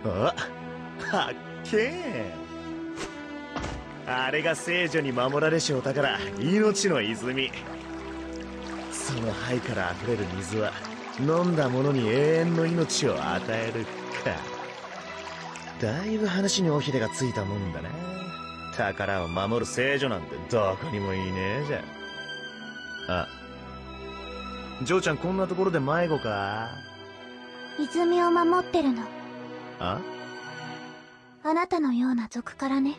あ、はっけー。あれが聖女に守られしお宝、命の泉。その灰から溢れる水は飲んだ者に永遠の命を与えるか。だいぶ話に尾ひれがついたもんだな。宝を守る聖女なんてどこにもいねえじゃん。あ、ジョーちゃんこんなところで迷子か？ 泉を守ってるの。 あ？ あなたのような族からね。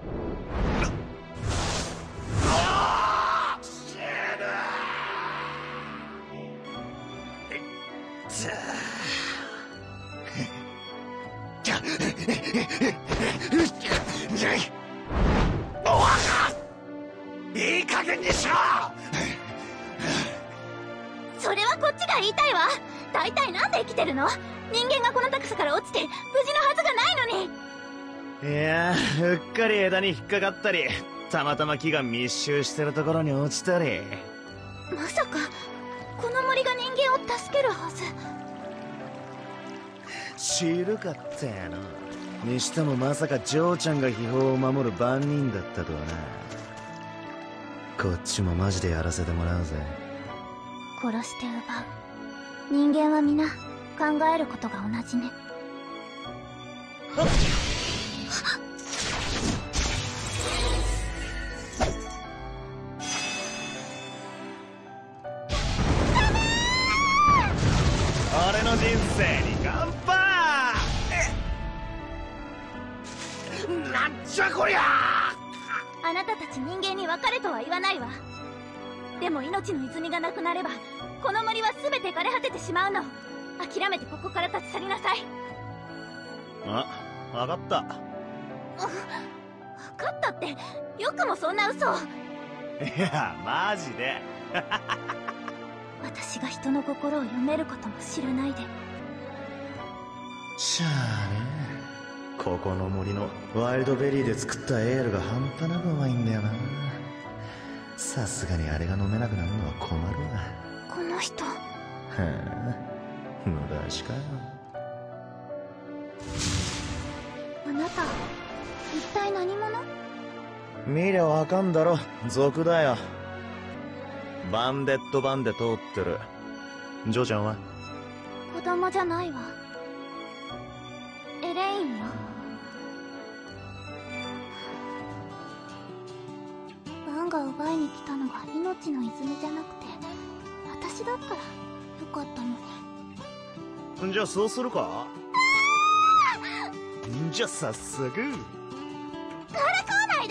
いい加減にしろ！ それはこっちが言いたいわ。大体なんで生きてるの？人間がこの高さから落ちて無事のはずがないのに。 いやー、うっかり枝に引っかかったり、たまたま木が密集してるところに落ちたり。 まさかこの森が人間を助けるはず。 知るかっての。にしてもまさかジョーちゃんが秘宝を守る番人だったとはな。こっちもマジでやらせてもらうぜ。 殺して奪う。人間は皆考えることが同じね。 俺の人生に乾杯！なんじゃこりゃ！ あなたたち人間に別れとは言わないわ。でも命の泉がなくなればこの森は全て枯れ果ててしまうの。諦めてここから立ち去りなさい。 あ、分かった。 分かったって、よくもそんな嘘を。 いや、マジで。 私が人の心を読めることも知らないで。 しゃあね。ここの森のワイルドベリーで作ったエールが半端なくうまいんだよな。さすがにあれが飲めなくなるのは困るわ。 この人。 はあ、無駄しかよ。 あなた一体何者？ 見りゃわかんだろ。族だよ。バンデッドバンで通ってる。ジョーちゃんは？ 子供じゃないわ。エレインよ。バンが奪いに来たのが命の泉じゃなくて私だったらよかったのに。 じゃあそうするか？じゃあ早速。 からかわないで。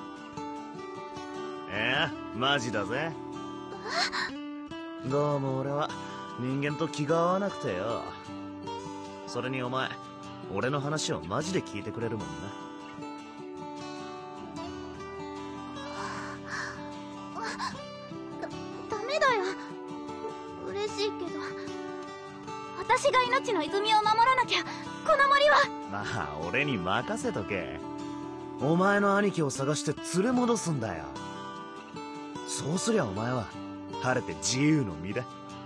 マジだぜ。どうも俺は人間と気が合わなくてよ。それにお前俺の話をマジで聞いてくれるもんな。 ダメだよ。嬉しいけど私が命の泉を守らなきゃこの森は。 まあ俺に任せとけ。お前の兄貴を探して連れ戻すんだよ。そうすりゃお前は晴れて自由の身だ。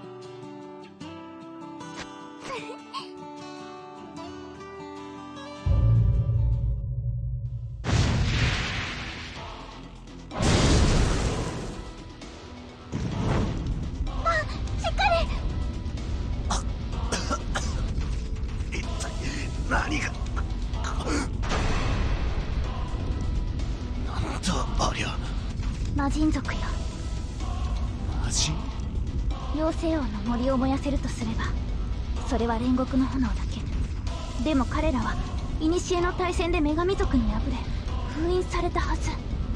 何がなんだありゃ。 魔人族よ。 魔人？ 妖精王の森を燃やせるとすればそれは煉獄の炎だけ。でも彼らは古の大戦で女神族に敗れ封印されたはず。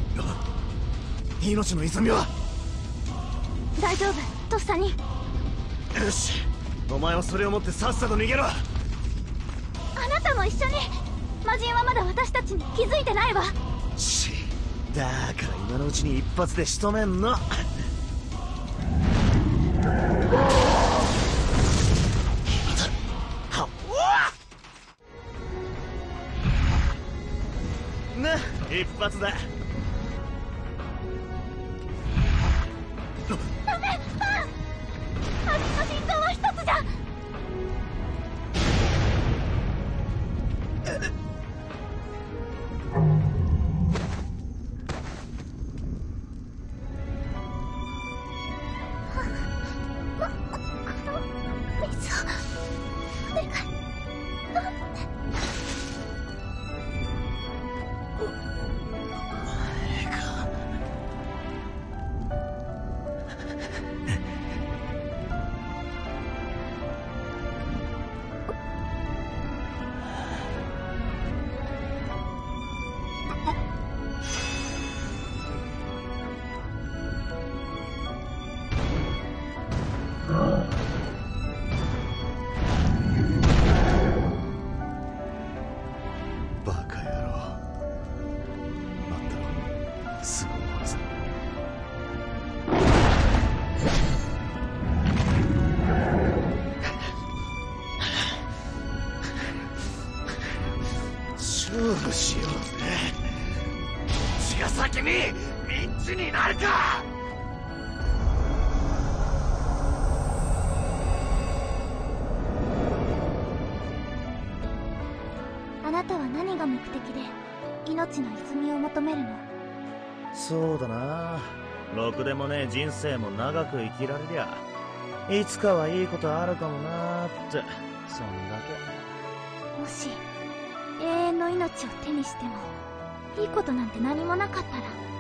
命の泉は？ 大丈夫とっさに。 よし、お前はそれを持ってさっさと逃げろ。 あなたも一緒に。魔人はまだ私たちに気づいてないわ。 だから今のうちに一発で仕留めんの。な、一発だ。 ダメ！私の心臓は一つじゃ。 バカ野郎。待ったろ、すぐ終わるさ。勝負しようぜ。どっちが先にミンチになるか。 あなたは何が目的で命の泉を求めるの？ そうだな、ろくでもねえ人生も長く生きられりゃいつかはいいことあるかもなーって、そんだもし永遠の命を手にしてもいいことなんて何もなかったら